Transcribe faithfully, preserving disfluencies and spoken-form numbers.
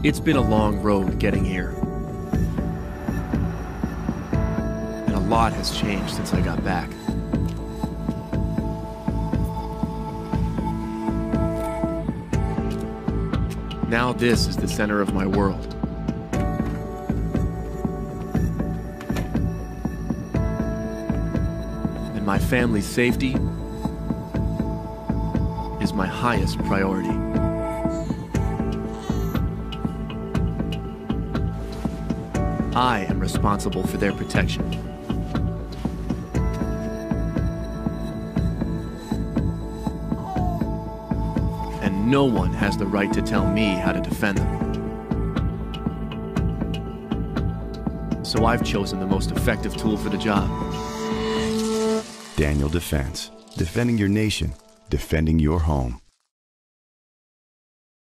It's been a long road getting here. And a lot has changed since I got back. Now this is the center of my world. And my family's safety is my highest priority. I am responsible for their protection. And no one has the right to tell me how to defend them. So I've chosen the most effective tool for the job. Daniel Defense. Defending your nation. Defending your home.